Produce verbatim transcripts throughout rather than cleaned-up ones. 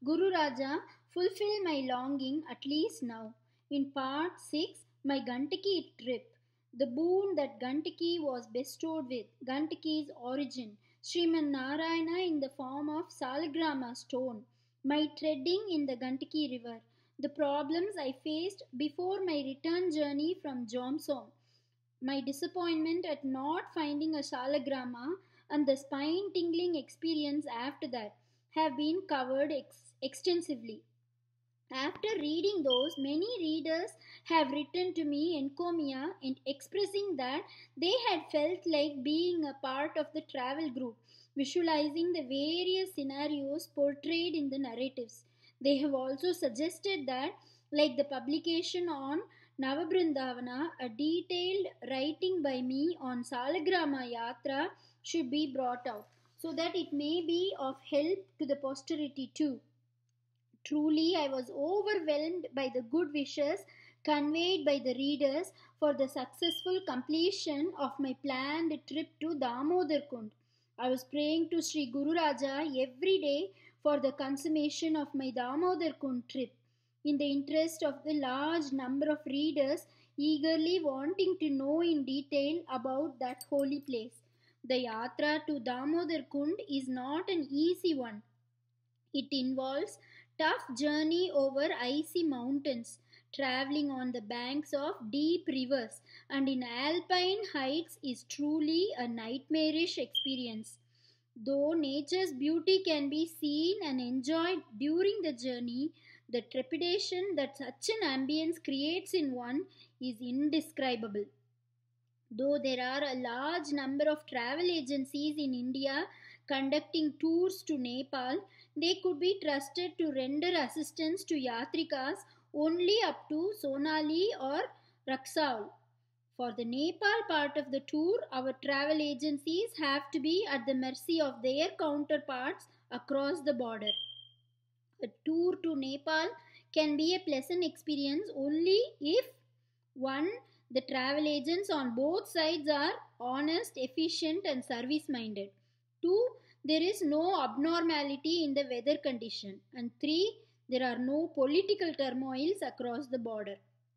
Guru Raja, fulfill my longing at least now. In part six, my Gantaki trip. The boon that Gantaki was bestowed with, Gantaki's origin, Sriman Narayana in the form of Salagrama stone, my treading in the Gantaki river, the problems I faced before my return journey from Jomsom, my disappointment at not finding a Salagrama, and the spine tingling experience after that have been covered ex- extensively. After reading those, many readers have written to me encomia and expressing that they had felt like being a part of the travel group, visualizing the various scenarios portrayed in the narratives. They have also suggested that, like the publication on Navabrindavana, a detailed writing by me on Salagrama Yatra should be brought out so that it may be of help to the posterity too. Truly, I was overwhelmed by the good wishes conveyed by the readers for the successful completion of my planned trip to Damodar Kund. I was praying to Sri Guru Raja every day for the consummation of my Damodar Kund trip, in the interest of the large number of readers eagerly wanting to know in detail about that holy place. The yatra to Damodar Kund is not an easy one. It involves tough journey over icy mountains, traveling on the banks of deep rivers, and in alpine heights is truly a nightmarish experience. Though nature's beauty can be seen and enjoyed during the journey, the trepidation that such an ambience creates in one is indescribable. Though there are a large number of travel agencies in India conducting tours to Nepal, they could be trusted to render assistance to yatrikas only up to Sonali or Raksaul. For the Nepal part of the tour, our travel agencies have to be at the mercy of their counterparts across the border. A tour to Nepal can be a pleasant experience only if one, the travel agents on both sides are honest, efficient, and service minded. two. There is no abnormality in the weather condition. And three. There are no political turmoils across the border.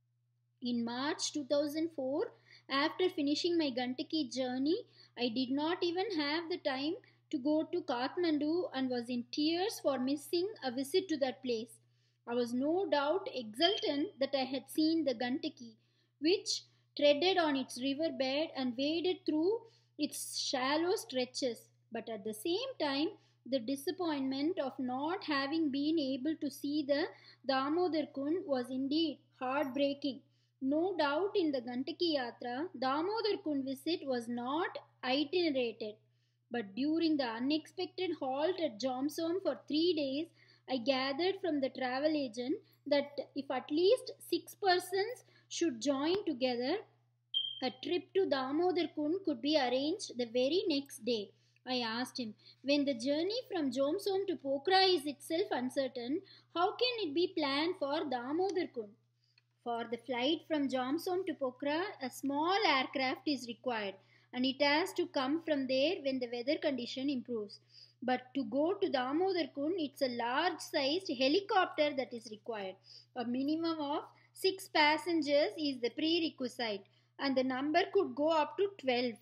In March two thousand four, after finishing my Gantaki journey, I did not even have the time to go to Kathmandu and was in tears for missing a visit to that place. I was no doubt exultant that I had seen the Gantaki, which treaded on its riverbed and waded through its shallow stretches, but at the same time, the disappointment of not having been able to see the Damodar Kund was indeed heartbreaking. No doubt in the Gantaki Yatra, Damodar Kund visit was not itinerated, but during the unexpected halt at Jomsom for three days, I gathered from the travel agent that if at least six persons should join together, a trip to Damodar Kund could be arranged the very next day. I asked him, when the journey from Jomsom to Pokhara is itself uncertain, how can it be planned for Damodar Kund? For the flight from Jomsom to Pokhara, a small aircraft is required and it has to come from there when the weather condition improves. But to go to Damodar Kund, it's a large sized helicopter that is required. A minimum of six passengers is the prerequisite, and the number could go up to twelve.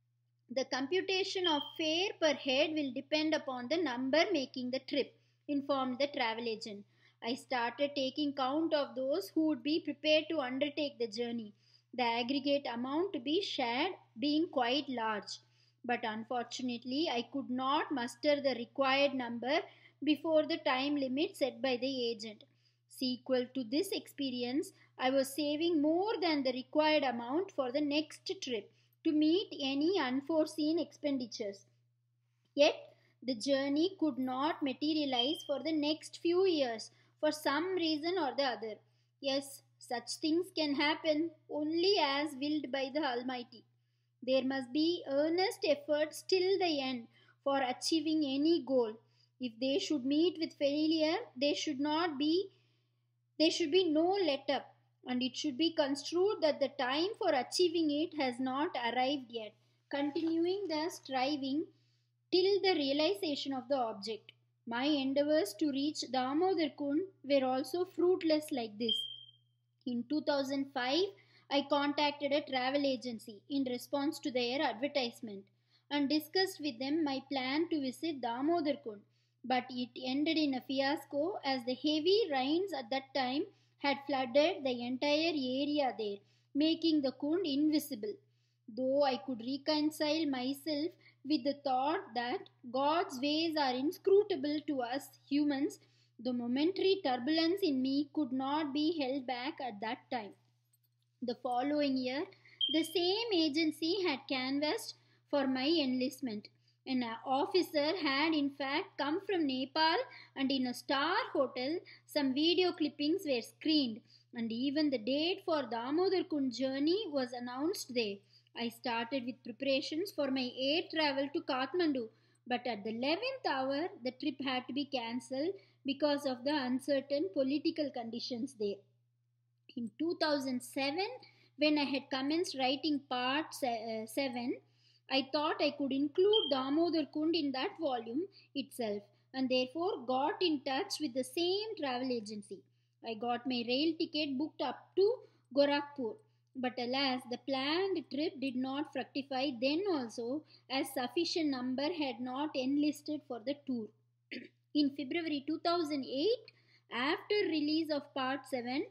The computation of fare per head will depend upon the number making the trip, informed the travel agent. I started taking count of those who would be prepared to undertake the journey, the aggregate amount to be shared being quite large. But unfortunately, I could not muster the required number before the time limit set by the agent. Sequel to this experience, I was saving more than the required amount for the next trip to meet any unforeseen expenditures. Yet, the journey could not materialize for the next few years for some reason or the other. Yes, such things can happen only as willed by the Almighty. There must be earnest efforts till the end for achieving any goal. If they should meet with failure, they should not be there should be no let up, and it should be construed that the time for achieving it has not arrived yet, continuing the striving till the realization of the object. My endeavors to reach Damodar Kund were also fruitless like this. In two thousand five, I contacted a travel agency in response to their advertisement and discussed with them my plan to visit Damodar Kund. But it ended in a fiasco as the heavy rains at that time had flooded the entire area there, making the Kund invisible. Though I could reconcile myself with the thought that God's ways are inscrutable to us humans, the momentary turbulence in me could not be held back at that time. The following year, the same agency had canvassed for my enlistment. An officer had in fact come from Nepal, and in a star hotel, some video clippings were screened, and even the date for Damodar Kund journey was announced there. I started with preparations for my air travel to Kathmandu, but at the eleventh hour, the trip had to be cancelled because of the uncertain political conditions there. In two thousand seven, when I had commenced writing part se- uh, seven, I thought I could include Damodar Kund in that volume itself, and therefore got in touch with the same travel agency. I got my rail ticket booked up to Gorakhpur. But alas, the planned trip did not fructify then also, as sufficient number had not enlisted for the tour. In February two thousand eight, after release of part seven,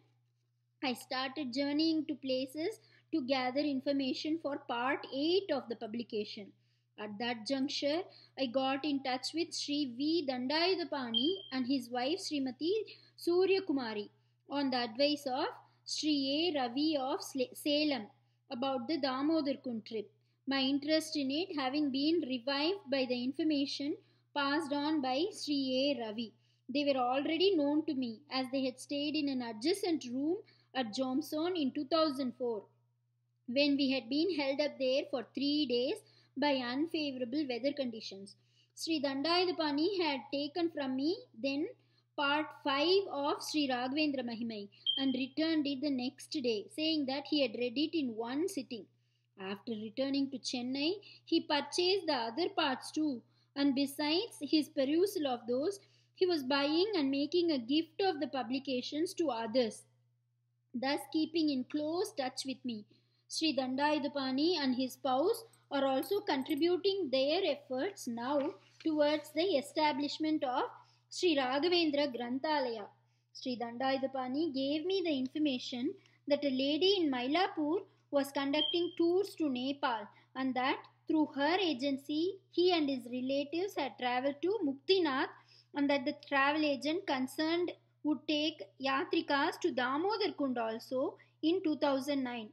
I started journeying to places to gather information for part eight of the publication. At that juncture, I got in touch with Sri V. Dandayudapani and his wife Srimati Surya Kumari on the advice of Sri A. Ravi of Salem about the Damodar Kund trip. My interest in it having been revived by the information passed on by Sri A. Ravi. They were already known to me as they had stayed in an adjacent room at Jomson in two thousand four when we had been held up there for three days by unfavorable weather conditions. Sri Dandayudapani had taken from me then part five of Sri Raghavendra Mahimai and returned it the next day, saying that he had read it in one sitting. After returning to Chennai, he purchased the other parts too, and besides his perusal of those, he was buying and making a gift of the publications to others, thus keeping in close touch with me. Sri Dandayudapani and his spouse are also contributing their efforts now towards the establishment of Sri Raghavendra Granthalaya. Sri Dandayudapani gave me the information that a lady in Mylapore was conducting tours to Nepal, and that through her agency he and his relatives had travelled to Muktinath, and that the travel agent concerned would take yatrikas to Damodar Kund also in two thousand nine.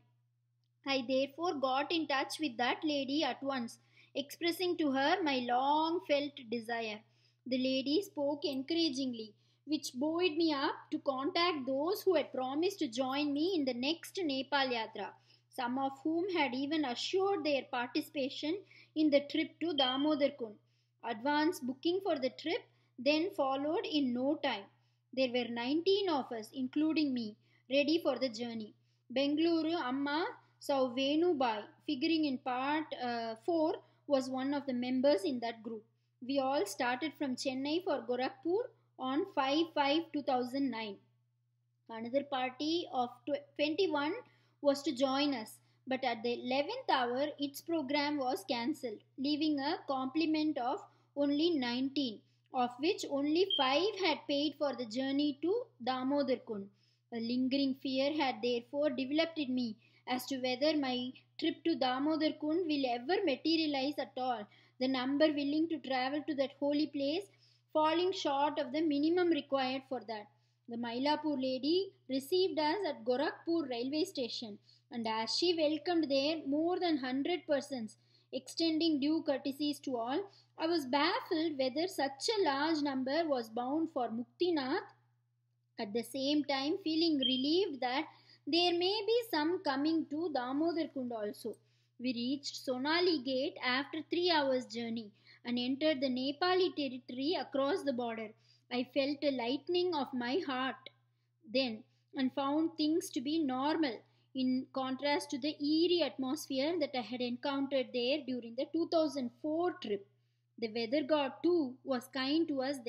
I therefore got in touch with that lady at once, expressing to her my long felt desire. The lady spoke encouragingly, which buoyed me up to contact those who had promised to join me in the next Nepal Yatra, some of whom had even assured their participation in the trip to Damodar Kund. Advance booking for the trip then followed in no time. There were nineteen of us, including me, ready for the journey. Bengaluru Amma Sauvenu Bai, figuring in part uh, four, was one of the members in that group. We all started from Chennai for Gorakhpur on five five two thousand nine. Another party of twenty-one was to join us, but at the eleventh hour, its program was cancelled, leaving a complement of only nineteen, of which only five had paid for the journey to Damodar Kund. A lingering fear had therefore developed in me as to whether my trip to Damodar Kund will ever materialize at all, the number willing to travel to that holy place falling short of the minimum required for that. The Mylapore lady received us at Gorakhpur railway station, and as she welcomed there more than one hundred persons, extending due courtesies to all, I was baffled whether such a large number was bound for Muktinath, at the same time feeling relieved that there may be some coming to Damodar Kund also. We reached Sonali Gate after three hours' journey and entered the Nepali territory across the border. I felt a lightening of my heart then and found things to be normal in contrast to the eerie atmosphere that I had encountered there during the two thousand four trip. The weather god too was kind to us then,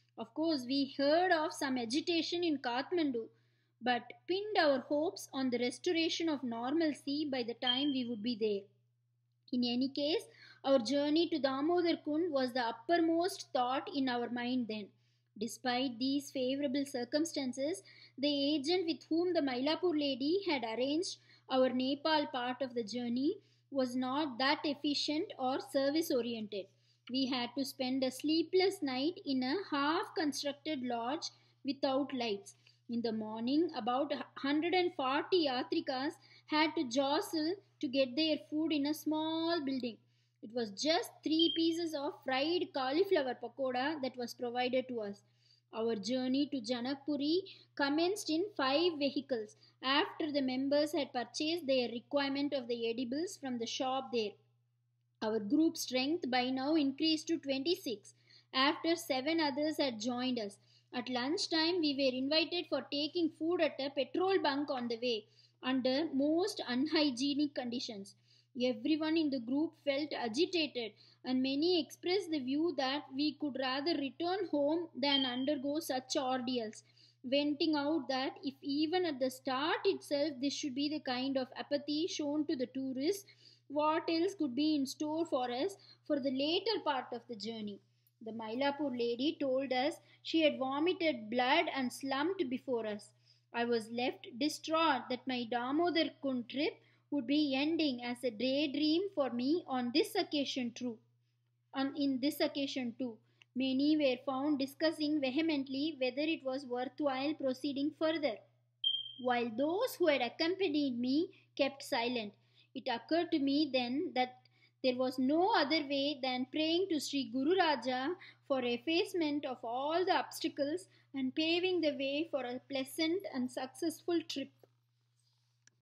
Of course, we heard of some agitation in Kathmandu, but pinned our hopes on the restoration of normalcy by the time we would be there. In any case, our journey to Damodar Kund was the uppermost thought in our mind then. Despite these favorable circumstances, the agent with whom the Mylapore lady had arranged our Nepal part of the journey was not that efficient or service oriented. We had to spend a sleepless night in a half constructed lodge without lights. In the morning, about one hundred forty yatrikas had to jostle to get their food in a small building. It was just three pieces of fried cauliflower pakoda that was provided to us. Our journey to Janakpuri commenced in five vehicles after the members had purchased their requirement of the edibles from the shop there. Our group strength by now increased to twenty-six after seven others had joined us. At lunchtime, we were invited for taking food at a petrol bunk on the way under most unhygienic conditions. Everyone in the group felt agitated, and many expressed the view that we could rather return home than undergo such ordeals, venting out that if even at the start itself this should be the kind of apathy shown to the tourists, what else could be in store for us for the later part of the journey? The Mylapore lady told us she had vomited blood and slumped before us. I was left distraught that my Damodar Kund trip would be ending as a daydream for me on this occasion too. On in this occasion too. Many were found discussing vehemently whether it was worthwhile proceeding further, while those who had accompanied me kept silent. It occurred to me then that there was no other way than praying to Sri Guru Raja for effacement of all the obstacles and paving the way for a pleasant and successful trip.